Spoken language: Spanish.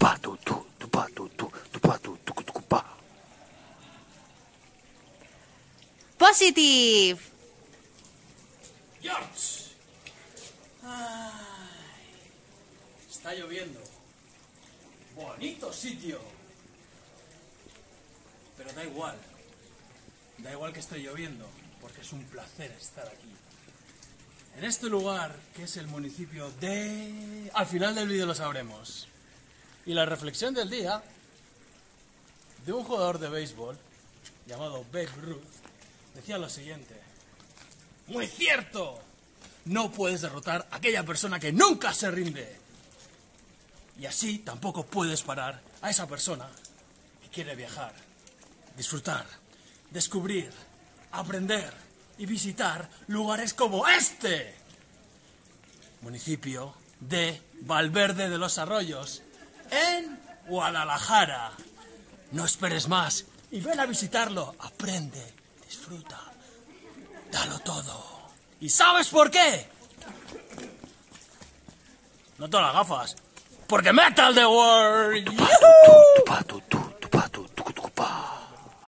Positive. George. Ay, está lloviendo. Bonito sitio. Pero da igual. Da igual que esté lloviendo, porque es un placer estar aquí. En este lugar, que es el municipio de... Al final del vídeo lo sabremos. Y la reflexión del día de un jugador de béisbol llamado Babe Ruth decía lo siguiente: ¡muy cierto! No puedes derrotar a aquella persona que nunca se rinde. Y así tampoco puedes parar a esa persona que quiere viajar, disfrutar, descubrir, aprender y visitar lugares como este. Municipio de Valverde de los Arroyos, en Guadalajara. No esperes más y ven a visitarlo. Aprende, disfruta, dalo todo. ¿Y sabes por qué? No te las gafas. Porque Metal the World.